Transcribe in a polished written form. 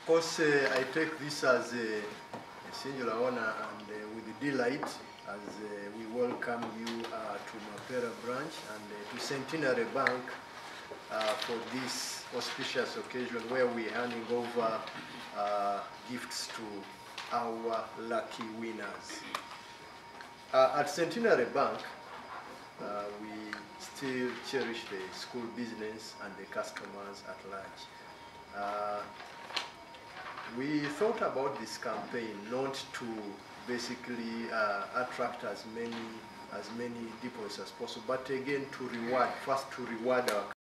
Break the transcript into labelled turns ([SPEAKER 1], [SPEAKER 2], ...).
[SPEAKER 1] course, I take this as a singular honor and with delight as we welcome you to Mapera branch and to Centenary Bank for this auspicious occasion where we're handing over gifts to our lucky winners. At Centenary Bank, we still cherish the school business and the customers at large. We thought about this campaign not to basically attract as many deposits as possible, but again to reward, first to reward our